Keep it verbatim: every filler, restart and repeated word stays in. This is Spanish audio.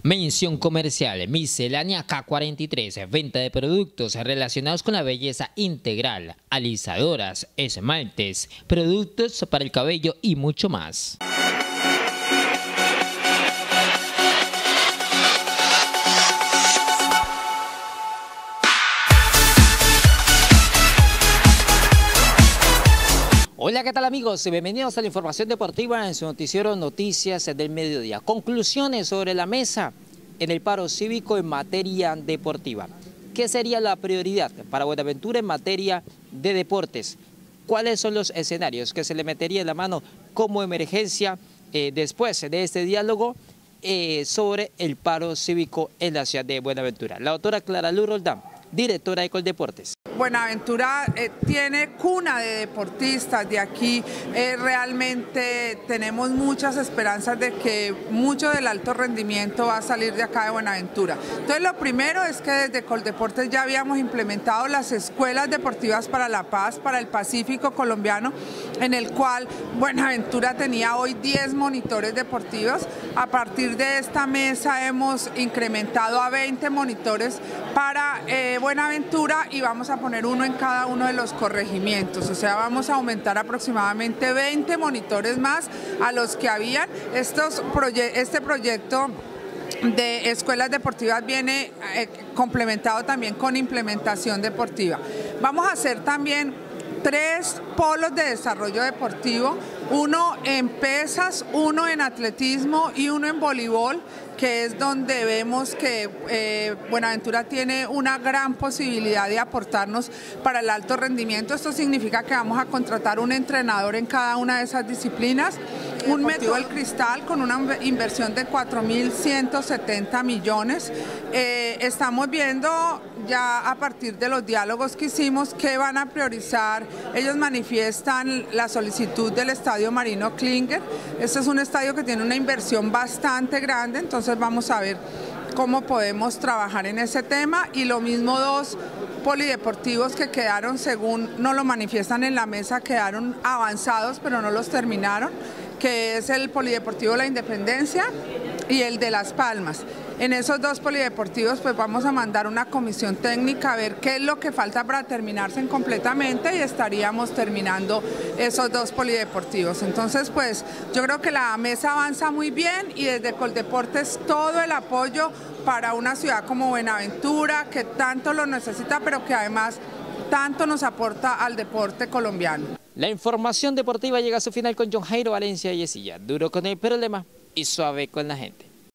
Mención comercial, miscelánea K cuarenta y tres, venta de productos relacionados con la belleza integral, alisadoras, esmaltes, productos para el cabello y mucho más. Hola, ¿qué tal amigos? Bienvenidos a la información deportiva en su noticiero Noticias del Mediodía. Conclusiones sobre la mesa en el paro cívico en materia deportiva. ¿Qué sería la prioridad para Buenaventura en materia de deportes? ¿Cuáles son los escenarios que se le metería en la mano como emergencia eh, después de este diálogo eh, sobre el paro cívico en la ciudad de Buenaventura? La doctora Clara Luz Roldán, directora de Coldeportes. Buenaventura eh, tiene cuna de deportistas, de aquí eh, realmente tenemos muchas esperanzas de que mucho del alto rendimiento va a salir de acá de Buenaventura. Entonces lo primero es que desde Coldeportes ya habíamos implementado las escuelas deportivas para la paz, para el Pacífico colombiano, en el cual Buenaventura tenía hoy diez monitores deportivos. A partir de esta mesa hemos incrementado a veinte monitores para eh, Buenaventura y vamos a poner uno en cada uno de los corregimientos, o sea, vamos a aumentar aproximadamente veinte monitores más a los que habían. Estos proye este proyecto de escuelas deportivas viene eh, complementado también con implementación deportiva. Vamos a hacer también tres polos de desarrollo deportivo, uno en pesas, uno en atletismo y uno en voleibol, que es donde vemos que eh, Buenaventura tiene una gran posibilidad de aportarnos para el alto rendimiento. Esto significa que vamos a contratar un entrenador en cada una de esas disciplinas, un método del cristal con una inversión de cuatro mil ciento setenta millones. Eh, estamos viendo ya a partir de los diálogos que hicimos qué van a priorizar. Ellos manifiestan la solicitud del Estadio Marino Klinger. Este es un estadio que tiene una inversión bastante grande, entonces vamos a ver cómo podemos trabajar en ese tema. Y lo mismo dos polideportivos que quedaron, según nos lo manifiestan en la mesa, quedaron avanzados pero no los terminaron, que es el Polideportivo La Independencia y el de Las Palmas. En esos dos polideportivos pues vamos a mandar una comisión técnica a ver qué es lo que falta para terminarse completamente y estaríamos terminando esos dos polideportivos. Entonces pues yo creo que la mesa avanza muy bien y desde Coldeportes todo el apoyo para una ciudad como Buenaventura, que tanto lo necesita pero que además tanto nos aporta al deporte colombiano. La información deportiva llega a su final con John Jairo Valencia y Yesilla, duro con el problema y suave con la gente.